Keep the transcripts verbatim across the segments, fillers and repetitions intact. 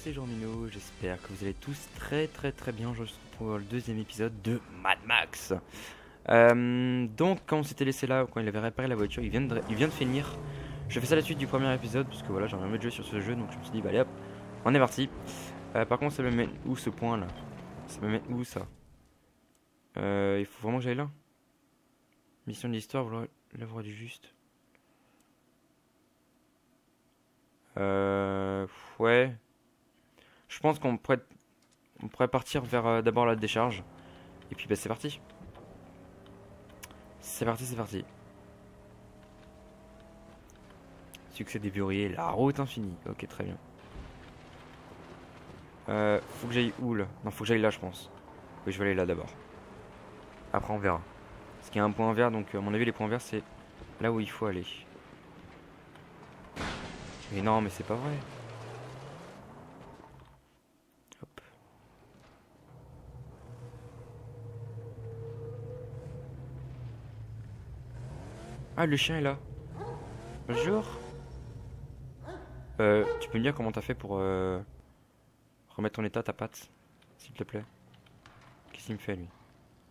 les gens mignons, j'espère que vous allez tous très très très bien. Je suis pour le deuxième épisode de Mad Max. Euh, donc quand on s'était laissé là, quand il avait réparé la voiture, il vient de, il vient de finir. Je fais ça la suite du premier épisode, parce que voilà, j'aimerais mieux de jouer sur ce jeu, donc je me suis dit, bah allez hop, on est parti. Euh, par contre, ça me met où ce point là? Ça me met où ça? euh, Il faut vraiment que j'aille là. Mission de l'histoire, l'œuvre du juste. Euh, ouais. Je pense qu'on pourrait, on pourrait partir vers euh, d'abord la décharge. Et puis bah c'est parti. C'est parti, c'est parti. Succès des verrouillés, la route infinie. Ok, très bien. Euh, faut que j'aille où là? Non, faut que j'aille là, je pense. Oui, je vais aller là d'abord. Après, on verra. Parce qu'il y a un point vert, donc à mon avis, les points verts, c'est là où il faut aller. Mais non, mais c'est pas vrai. Hop. Ah, le chien est là. Bonjour. Euh, tu peux me dire comment t'as fait pour euh, remettre en état ta patte, s'il te plaît? Qu'est-ce qu'il me fait, lui?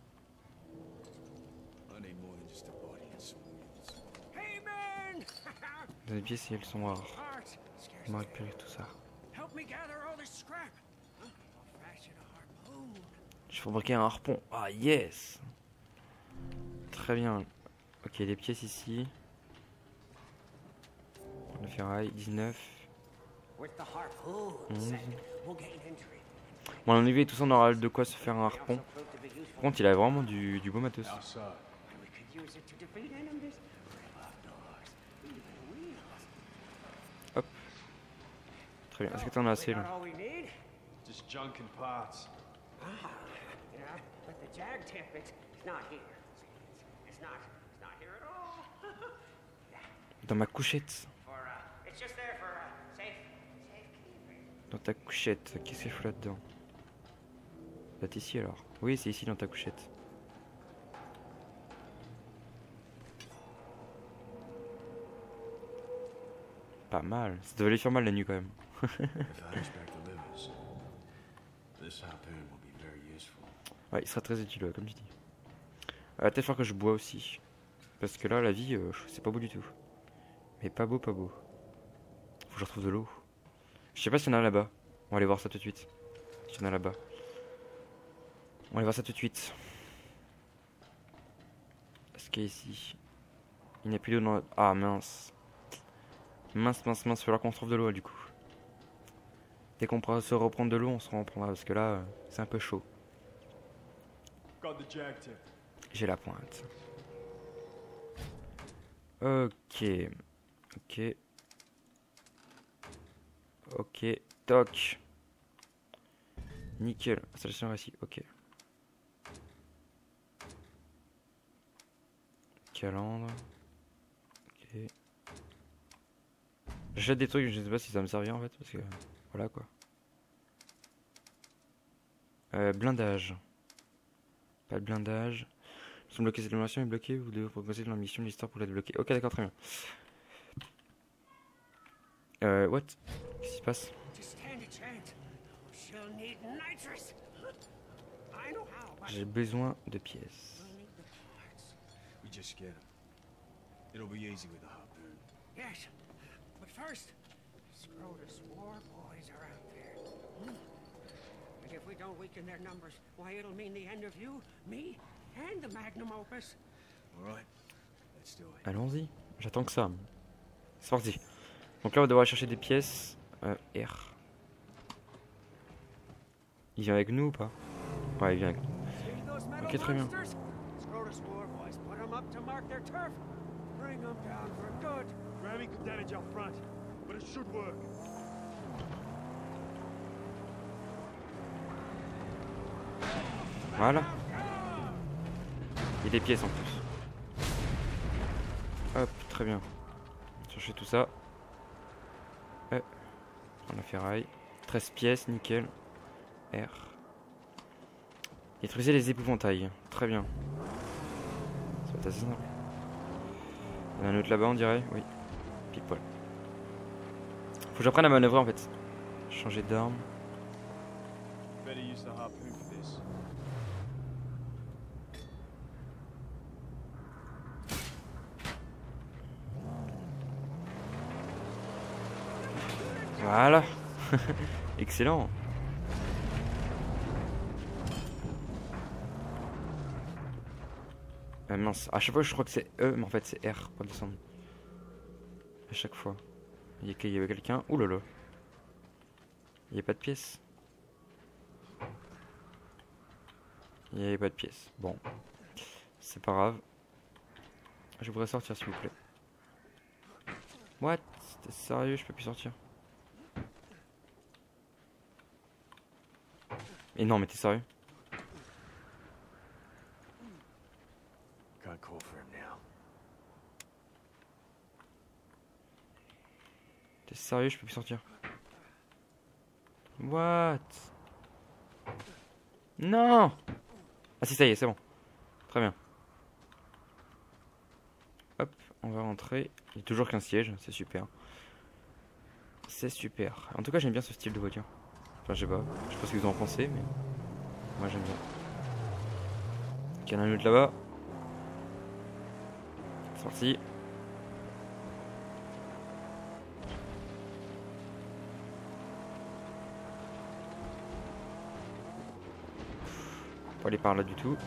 Les pièces, si elles sont rares. On va récupérer tout ça. Je fabriquer un harpon. Ah, yes! Très bien. Ok, des pièces ici. La ferraille, dix-neuf. onze. Bon, en arrivée, tout ça, on aura de quoi se faire un harpon. Par contre, il a vraiment du, du beau matos. Hop. Très bien. Est-ce que t'en as assez là? Dans ma couchette. Dans ta couchette. Qu'est-ce qu'il faut là-dedans? Là, t'es ici alors? Oui, c'est ici dans ta couchette. Pas mal. Ça devait lui faire mal la nuit quand même. Ouais, il sera très utile, comme je dis. Euh, peut-être faire que je bois aussi. Parce que là, la vie, euh, c'est pas beau du tout. Mais pas beau, pas beau. Faut que je retrouve de l'eau. Je sais pas s'il y en a là-bas. On va aller voir ça tout de suite. S'il y en a là-bas. On va aller voir ça tout de suite. Est-ce qu'il y a ici? Il n'y a plus d'eau dans la... Ah mince. Mince, mince, mince. Il va falloir qu'on se trouve de l'eau du coup. Dès qu'on pourra se reprendre de l'eau, on se reprendra. Parce que là, euh, c'est un peu chaud. J'ai la pointe. Ok. Ok. Ok. Toc. Nickel. Installation réussie. Ok. Calandre. Ok. J'achète des trucs, je sais pas si ça me servir en fait. Parce que. Voilà quoi. Euh, blindage. Pas de blindage. Nous sommes bloqués, cette mission est bloquée. Vous devez progresser dans la mission de l'histoire pour la débloquer. Ok, d'accord, très bien. Euh, what? Qu'est-ce qui se passe? J'ai besoin de pièces. Allons-y, j'attends que ça. C'est parti. Donc là on va devoir chercher des pièces. euh, R. Il vient avec nous ou pas? Ouais, il vient avec nous. Ok, très bien. Voilà. Il y a des pièces en plus. Hop, très bien. Chercher tout ça. Euh, prendre la ferraille. treize pièces, nickel. R. Détruisez les épouvantails. Très bien. Ça va être assez simple. Il y en a un autre là-bas, on dirait. Oui. Pile poil. Faut que j'apprenne à manœuvrer en fait. Je Changer d'arme. Better use the harpoon for this. Voilà. Excellent. Euh, mince, à chaque fois je crois que c'est E, mais en fait c'est R pour descendre. À chaque fois. Il y, a, il y avait quelqu'un. Ouh là là. Il n'y a pas de pièce. Il n'y avait pas de pièce. Bon. C'est pas grave. Je voudrais sortir s'il vous plaît. What? T'es sérieux? Je peux plus sortir. Et non mais t'es sérieux? Can't call for him now. T'es sérieux? Je peux plus sortir. What? Non! Ah si, ça y est, c'est bon. Très bien. Hop, on va rentrer. Il n'y a toujours qu'un siège, c'est super. C'est super. En tout cas, j'aime bien ce style de voiture. Enfin, je sais pas. Je sais pas ce que vous en pensez, mais moi j'aime bien. Il y en a un autre là-bas. Sorti. Pas aller par là du tout.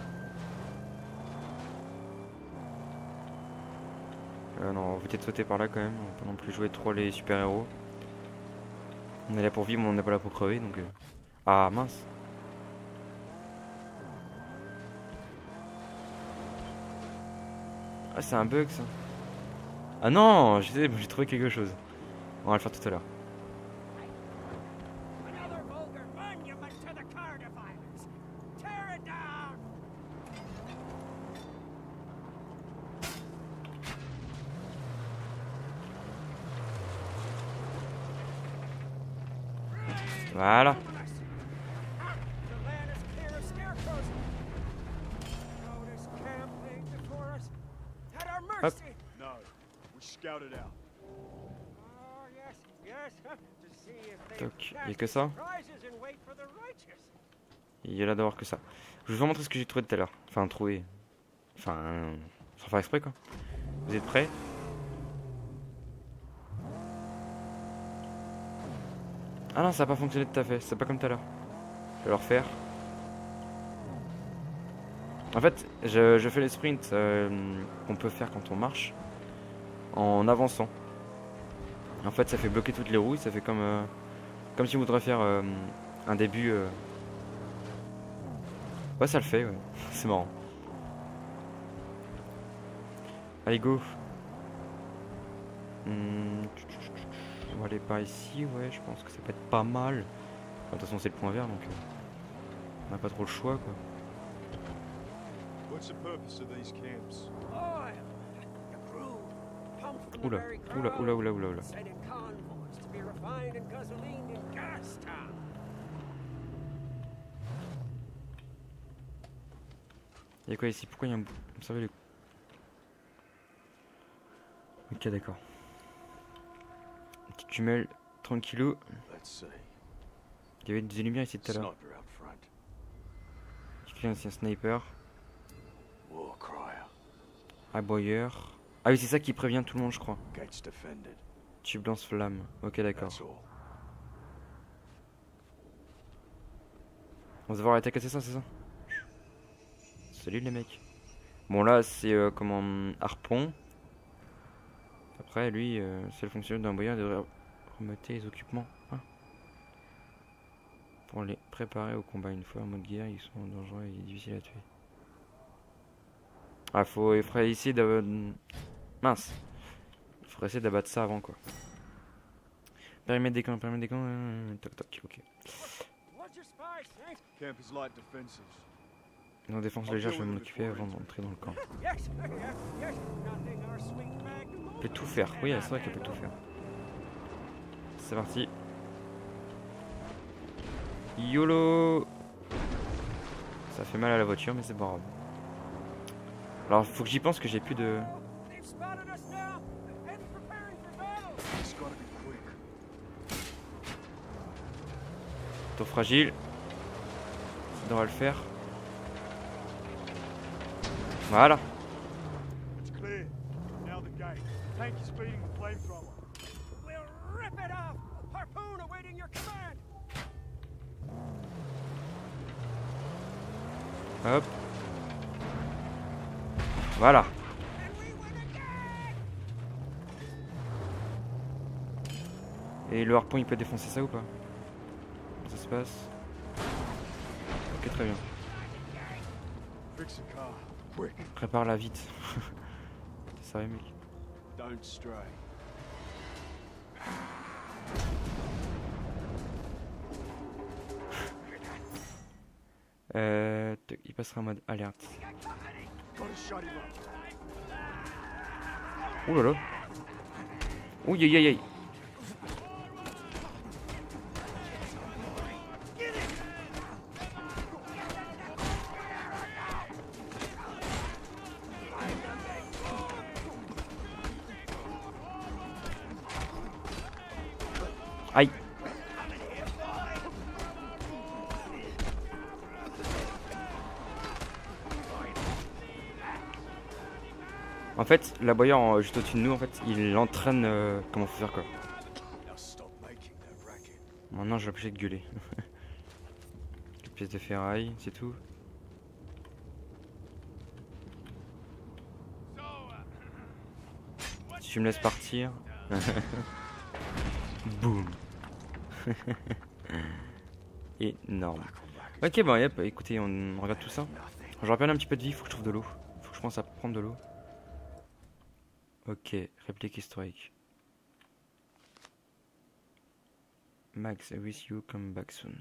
Euh, non, on va peut-être sauter par là quand même. On va pas non plus jouer trop les super-héros. On est là pour vivre, mais on n'est pas là pour crever, donc... Euh... Ah, mince. Ah, c'est un bug, ça. Ah non, j'ai trouvé quelque chose. On va le faire tout à l'heure. Voilà. Hop. Toc, il n'y a que ça. Il y a là d'avoir que ça. Je vais vous montrer ce que j'ai trouvé tout à l'heure. Enfin, trouvé. Enfin, euh, sans faire exprès quoi. Vous êtes prêts? Ah non, ça n'a pas fonctionné tout à fait. C'est pas comme tout à l'heure. Je vais le refaire. En fait, je, je fais les sprints euh, qu'on peut faire quand on marche en avançant. En fait, ça fait bloquer toutes les roues. Ça fait comme, euh, comme si on voudrait faire euh, un début. Euh... Ouais, ça le fait. Ouais. C'est marrant. Allez, go. Hum, on va aller par ici. Ouais, je pense que ça peut être pas mal. Enfin, de toute façon, c'est le point vert, donc euh, on n'a pas trop le choix, quoi. Oula, oula, oula, oula, oula, oula. Il y a quoi ici? Pourquoi il y a un... Vous savez les... Ok, d'accord. Une petite jumelle, tranquillou. Il y avait des lumières ici tout à l'heure. Quelqu'un ici, un sniper. Aboyeur. Ah oui, c'est ça qui prévient tout le monde, je crois. Tube lance-flamme. Ok, d'accord. On va devoir attaquer, c'est ça, c'est ça? Salut les mecs. Bon, là, c'est euh, comment harpon. Après, lui, euh, c'est le fonctionnaire d'un boyard de remonter les occupements. Hein, pour les préparer au combat. Une fois en mode guerre, ils sont dangereux et difficiles à tuer. Ah, faut, il faudrait essayer d'abattre... Mince. Il faudrait essayer d'abattre ça avant, quoi. Périmètre des camps, périmètre des camps... Euh, toc toc, ok. Non, défense légère, je vais m'en occuper avant d'entrer dans le camp. Elle peut tout faire. Oui, c'est vrai qu'elle peut tout faire. C'est parti. YOLO. Ça fait mal à la voiture, mais c'est pas grave. Alors, faut que j'y pense que j'ai plus de... Tour fragile. Ça devrait le faire. Voilà. It's clear. Now the gate. Tank is feeding the flamethrower. We'll rip it off! Harpoon awaiting your command! Hop. Voilà. And we win again! Et le harpon il peut défoncer ça ou pas? Comment ça se passe? Ok, très bien. Fix the car. Quick. Prépare-la vite. T'es sérieux mec? Don't stray. Euh, tac, il passera en mode alerte. Gotta shut him up. Ouh là là. Ouh aïe aïe aïe. Aïe. En fait, l'aboyeur juste au-dessus de nous, en fait, il entraîne euh, comment faut faire quoi. Now stop making that racket. Maintenant, je vais obligé de gueuler. Une pièce de ferraille, c'est tout. Si tu me laisses partir. Boum. Énorme. Ok, bon, yep, écoutez, on, on regarde tout ça. Je rappelle un petit peu de vie, faut que je trouve de l'eau. Faut que je pense à prendre de l'eau. Ok, réplique historique. Max, I wish you come back soon.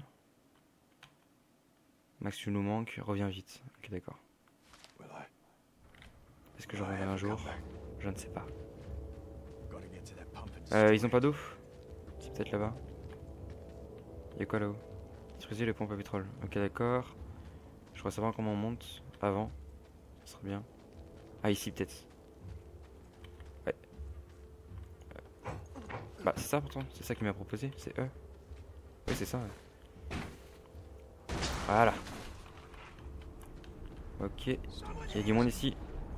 Max, tu nous manques, reviens vite. Ok, d'accord. Will I? Est-ce que je reviendrai un jour? Je ne sais pas. Gotta get to that pump and Euh, ils ont pas d'eau? C'est peut-être là-bas. Y'a quoi là-haut? Détruisez les pompes à pétrole. Ok, d'accord. Je voudrais savoir comment on monte avant. Ce serait bien. Ah, ici peut-être. Ouais. Euh. Bah, c'est ça pourtant. C'est ça qu'il m'a proposé. C'est eux. Oui, c'est ça. Ouais. Voilà. Ok. Il y a du monde ici.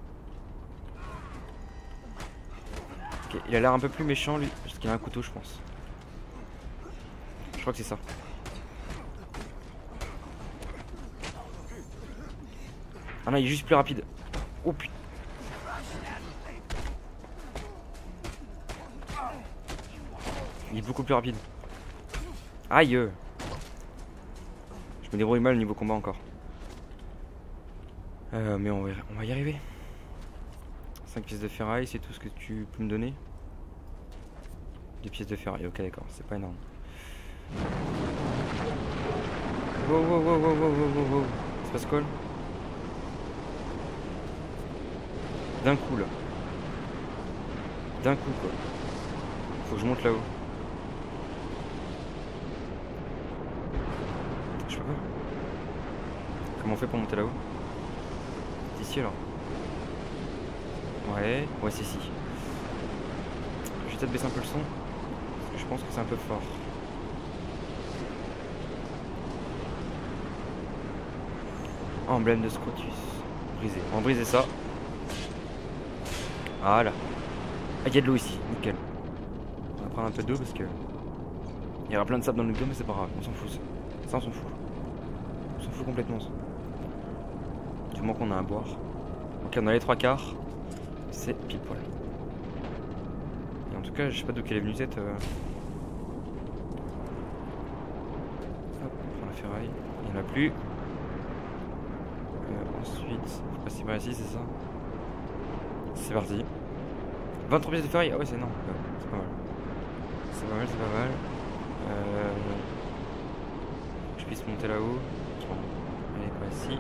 Ok, il a l'air un peu plus méchant lui. Parce qu'il a un couteau, je pense. Je crois que c'est ça. Ah non, il est juste plus rapide. Oh putain. Il est beaucoup plus rapide. Aïe. Je me débrouille mal au niveau combat encore. Euh, mais on va, on va y arriver. cinq pièces de ferraille, c'est tout ce que tu peux me donner. Des pièces de ferraille, ok d'accord, c'est pas énorme. Wow wow wow wow wow wow wow. Ça se passe quoi là? D'un coup là. D'un coup quoi. Faut que je monte là-haut. Je peux pas. Comment on fait pour monter là-haut? C'est ici alors. Ouais, ouais c'est ici. Je vais peut-être baisser un peu le son. Parce que je pense que c'est un peu fort. Emblème de Scrotus. Brisé. On va briser ça. Voilà. Ah, il y a de l'eau ici. Nickel. On va prendre un peu d'eau parce que il y aura plein de sable dans le dos, mais c'est pas grave. On s'en fout. Ça, ça on s'en fout. On s'en fout complètement. Ça. Du moment qu'on a à boire. Ok, on a les trois quarts. C'est pile poil. Et en tout cas, je sais pas d'où qu'elle est venue cette. Euh... Hop, on prend la ferraille. Il n'y en a plus. Euh, ensuite, faut passer par ici, c'est ça? C'est parti. vingt-trois pièces de ferraille. Ah ouais, c'est énorme. Ouais, c'est pas mal. C'est pas mal, c'est pas mal. Euh... Je puisse monter là-haut. Allez, pas ici.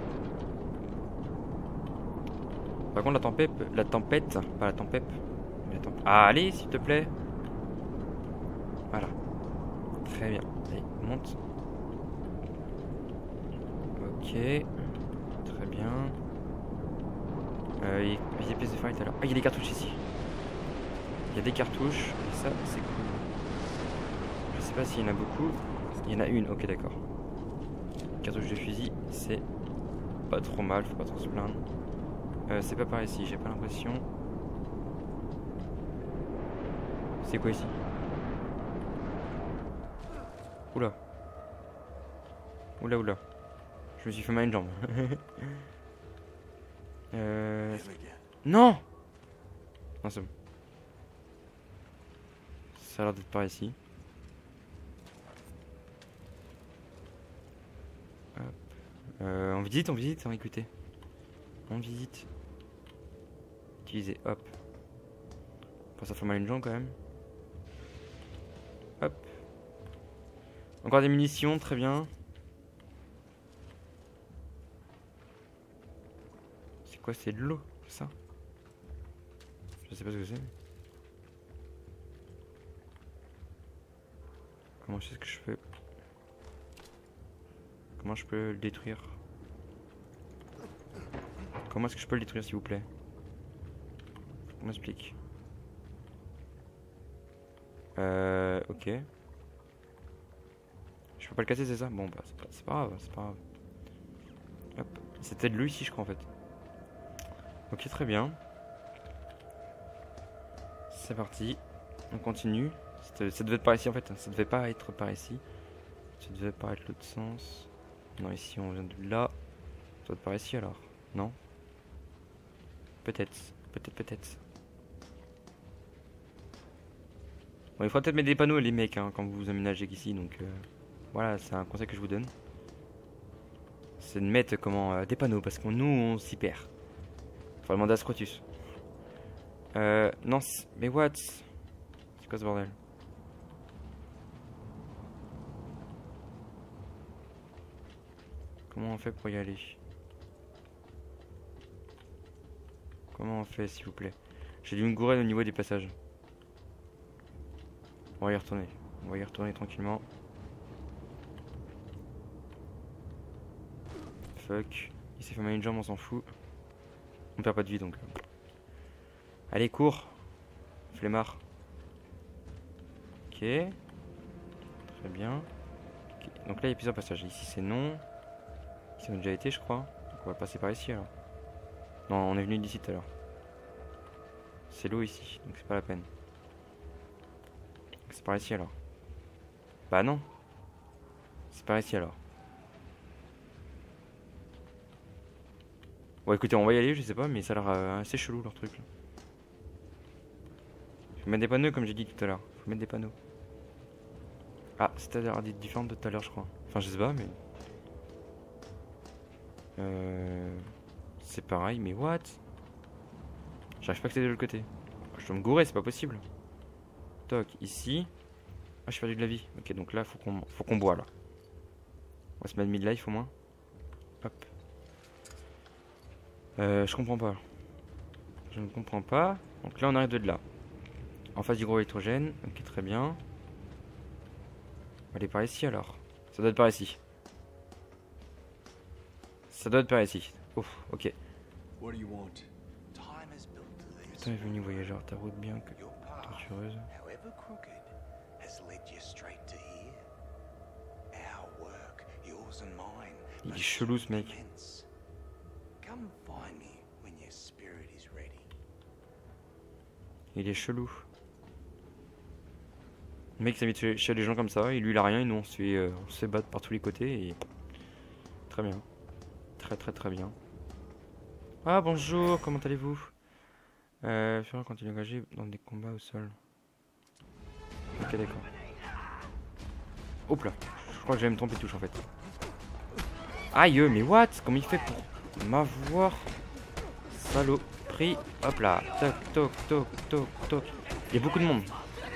Par contre, la tempête, la tempête, pas la tempête, mais la tempête. Ah, allez, s'il te plaît. Voilà. Très bien. Allez, monte. Ok. Très bien. Euh, il y a des pièces de ferraille tout à l'heure. Ah, il y a des cartouches ici. Il y a des cartouches. Et ça, c'est cool. Je sais pas s'il y en a beaucoup. Il y en a une, ok d'accord. Cartouche de fusil, c'est pas trop mal, faut pas trop se plaindre. Euh, c'est pas par ici, j'ai pas l'impression. C'est quoi ici? Oula. Oula oula. Je me suis fait mal une jambe. euh... Non. Non c'est bon. Ça a l'air d'être par ici. Hop. Euh, on visite, on visite, hein, écoutez. On visite. Utiliser, hop. Pour ça fait mal une jambe quand même. Hop. Encore des munitions, très bien. C'est quoi, c'est de l'eau, ça? Je sais pas ce que c'est. Comment je sais ce que je peux... Comment je peux le détruire? Comment est-ce que je peux le détruire s'il vous plaît? On m'explique. Euh... Ok. Je peux pas le casser c'est ça? Bon bah c'est pas, c'est pas grave, c'est pas grave. Hop. C'était de l'eau ici je crois en fait. Ok très bien. C'est parti. On continue. Ça devait être par ici en fait. Ça devait pas être par ici. Ça devait pas être l'autre sens. Non ici on vient de là. Ça doit être par ici alors. Non? Peut-être. Peut-être peut-être. Bon il faudra peut-être mettre des panneaux les mecs hein, quand vous vous aménagez ici donc euh, voilà c'est un conseil que je vous donne. C'est de mettre comment euh, des panneaux parce que nous on s'y perd. Faut demander à Scrotus. Euh non mais what? C'est quoi ce bordel? Comment on fait pour y aller? Comment on fait s'il vous plaît? J'ai dû me gourer au niveau des passages. On va y retourner. On va y retourner tranquillement. Fuck. Il s'est fait mal une jambe, on s'en fout. On perd pas de vie donc. Allez, cours. Flemmard. Ok. Très bien. Okay. Donc là, il y a plusieurs passages. Ici, c'est non. Ici, on a déjà été, je crois. Donc on va passer par ici alors. Non, on est venu d'ici tout à l'heure. C'est l'eau ici, donc c'est pas la peine. C'est par ici alors. Bah non. C'est par ici alors. Bon écoutez on va y aller je sais pas mais ça a l'air euh, assez chelou leur truc là. Faut mettre des panneaux comme j'ai dit tout à l'heure. Faut mettre des panneaux. Ah c'était à des différentes de tout à l'heure je crois. Enfin je sais pas mais... Euh... C'est pareil mais what? J'arrive pas que c'est de l'autre côté. Je dois me gourer c'est pas possible. Toc ici. Ah j'ai perdu de la vie. Ok donc là faut qu'on faut qu'on boit là. On va se mettre mid-life au moins. Hop. Euh, je comprends pas. Je ne comprends pas. Donc là on arrive de là. En face du gros électrogène. Ok très bien. On va aller par ici alors. Ça doit être par ici. Ça doit être par ici. Ouf, ok. Putain est venu voyageur, ta route bien que tortureuse. Il est chelou ce mec. Il est chelou. Le mec s'habitue chez les gens comme ça, et lui il a rien, et nous on se fait, euh, on se fait battre par tous les côtés, et... Très bien. Très très très bien. Ah bonjour, comment allez-vous? Euh, Fureur quand il est engagé dans des combats au sol. Ok d'accord. Hop là, je crois que j'allais me tromper de touche en fait. Aïe mais what? Comment il fait pour m'avoir? Saloperie. Hop là, toc toc toc toc toc. Il y a beaucoup de monde.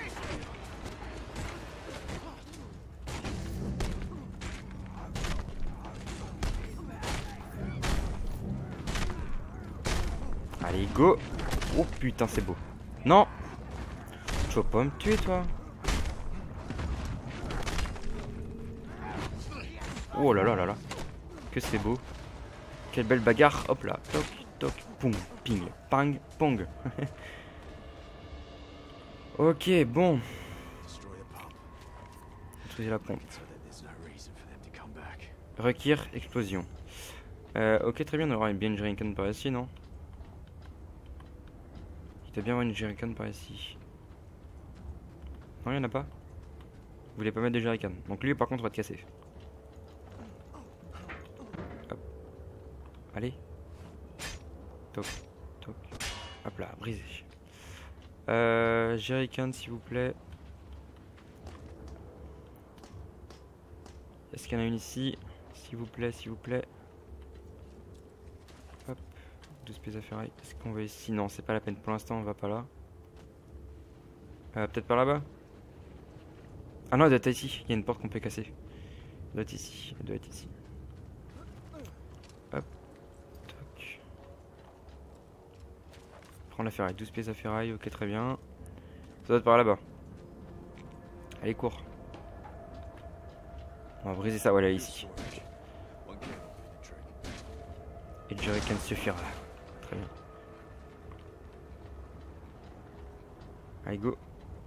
Allez go. Oh putain c'est beau. Non. Tu vas pas me tuer toi. Oh là là là là. Que c'est beau. Quelle belle bagarre. Hop là. Toc toc. Pong. Ping. Pang. Pong. Ok bon. Détruisez la pompe. Requiert explosion. Euh, ok, très bien, on aura bien une jerrycan par ici, non? Il doit bien avoir une jerrycan par ici. Non, il n'y en a pas. Vous voulez pas mettre de jerrycan. Donc lui, par contre, on va te casser. Hop. Allez. Toc, toc. Hop là, brisé. Euh, jerrycan, s'il vous plaît. Est-ce qu'il y en a une ici? S'il vous plaît, s'il vous plaît. Hop. douze pièces à ferraille. Est-ce qu'on va ici? Non, c'est pas la peine. Pour l'instant, on va pas là. Euh, Peut-être par là-bas? Ah non, elle doit être ici. Il y a une porte qu'on peut casser. Elle doit être ici. Elle doit être ici. Hop. Toc. Prends la ferraille. douze pièces à ferraille. Ok, très bien. Ça doit être par là-bas. Allez, cours. On va briser ça. Voilà, ici. Et le jerrycan suffira. Très bien. Allez, go.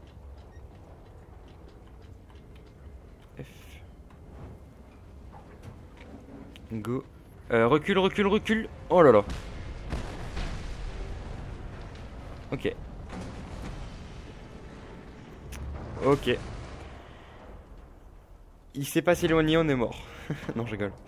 F. Go. Euh, recule, recule, recule. Oh là là. Ok. Ok. Il s'est pas s'éloigner, on est mort. Non, je rigole.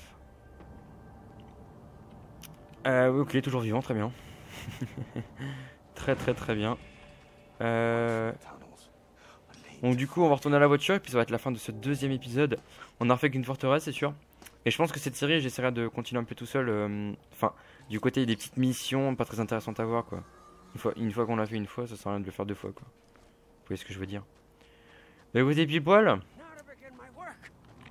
Euh, ok, toujours vivant, très bien. Très très très bien. Euh... Donc du coup, on va retourner à la voiture et puis ça va être la fin de ce deuxième épisode. On a refait qu'une forteresse, c'est sûr. Et je pense que cette série, j'essaierai de continuer un peu tout seul. euh, Enfin, du côté des petites missions, pas très intéressantes à voir, quoi. Une fois, une fois qu'on l'a fait une fois, ça sert à rien de le faire deux fois, quoi. Vous voyez ce que je veux dire? Bah écoutez, pile poil. Now to begin my work.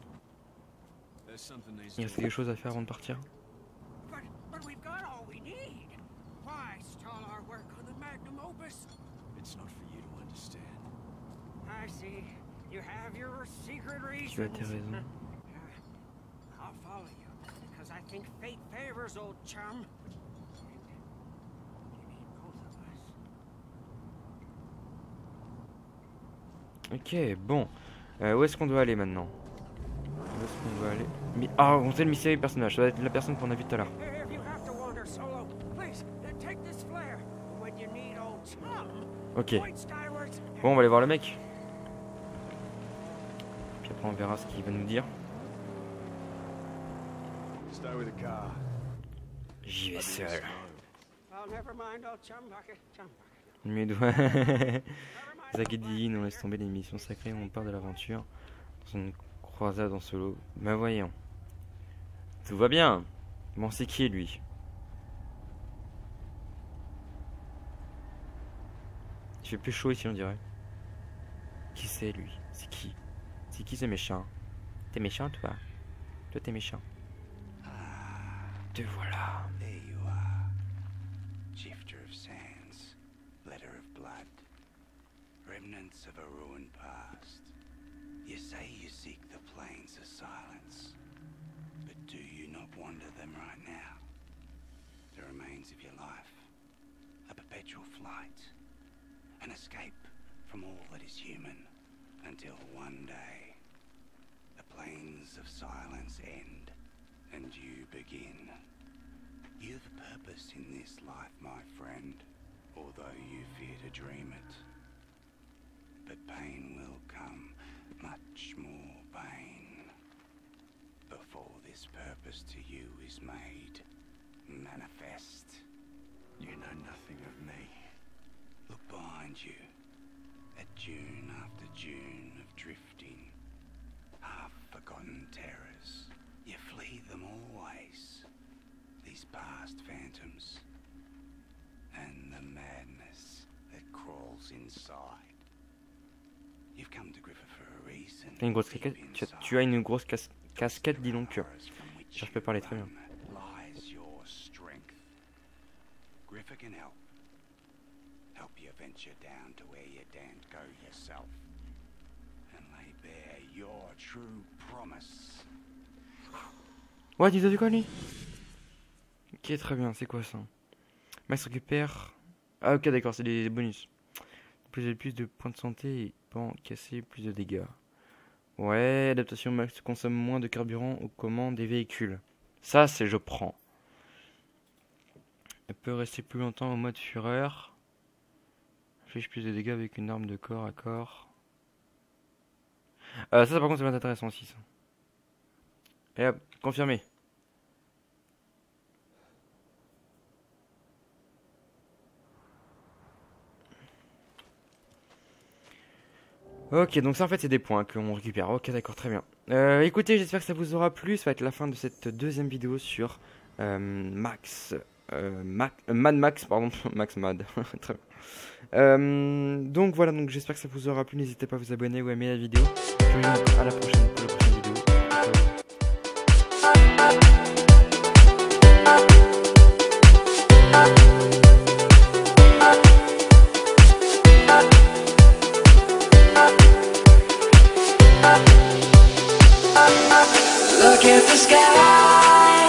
Il reste quelque chose à faire avant de partir. But, but we've got all we need. Why stall our work on the magnum opus? It's not for you to understand. I see. You have your secret Tu as reasons. tes raisons. Uh, I'll follow you, because I think fate favors old chum. And you need both of us. Ok, bon. Euh, où est-ce qu'on doit aller maintenant? Où est-ce qu'on doit aller? Mi- Ah, on sait le mystérieux personnage. Ça doit être la personne qu'on a vue tout à l'heure. If you have to wander solo, please uh, take this flare. When you need old chum, Ok. point skywards. Bon, on va aller voir le mec. Puis après, on verra ce qu'il va nous dire. Stay with the car. J'y vais seul. Well, never mind, old chum bucket, chum bucket. Mes doigts. Never mind. Zagedin, on laisse tomber les missions sacrées, on part de l'aventure dans une croisade en solo. Ben voyons. Tout va bien. Bon, c'est qui lui? Il fait plus chaud ici, on dirait. Qui c'est lui? C'est qui? C'est qui ce méchant? T'es méchant, toi? Toi, t'es méchant. Te voilà. There you are. Shifter of sands, letter of blood, remnants of a ruined past. You say you seek the plains of silence, but do you not wander them right now? The remains of your life, a perpetual flight, an escape from all that is human, until one day the plains of silence end and you begin. You've purpose in this life, my friend, although you fear to dream it. But pain will come, much more pain, before this purpose to you is made manifest. You know nothing of me. Look behind you, at June after June of drifting, half-forgotten terrors. You flee them always, these past phantoms, and the madness that crawls inside. You've come to Griffith for a reason. T'as une grosse Deep casquette. Tu, inside, tu as une grosse cas- casquette, dis donc. horrors from which Je peux parler très bien. you run lies your strength. Griffith can help. Help you venture down to where you daren't go yourself. And lay bare your true promise. Ouais, il a vu quoi lui? Ok, très bien, c'est quoi ça? Max récupère. Ah, ok, d'accord, c'est des bonus. Plus de plus de points de santé et pan cassé, plus de dégâts. Ouais, adaptation max consomme moins de carburant aux commandes des véhicules. Ça, c'est je prends. Elle peut rester plus longtemps en mode fureur. Inflige plus de dégâts avec une arme de corps à corps. Euh, ça, ça, par contre, ça va être intéressant aussi. Ça. Et hop, confirmé. Ok, donc ça en fait c'est des points qu'on récupère. Ok, d'accord, très bien. Euh, écoutez, j'espère que ça vous aura plu. Ça va être la fin de cette deuxième vidéo sur euh, Max. Euh, Mac, euh, Mad Max, pardon. Max Mad. Très bien. Euh, donc voilà, donc j'espère que ça vous aura plu. N'hésitez pas à vous abonner ou à aimer la vidéo. Je vous dis à la prochaine pour la prochaine vidéo. Look at the sky.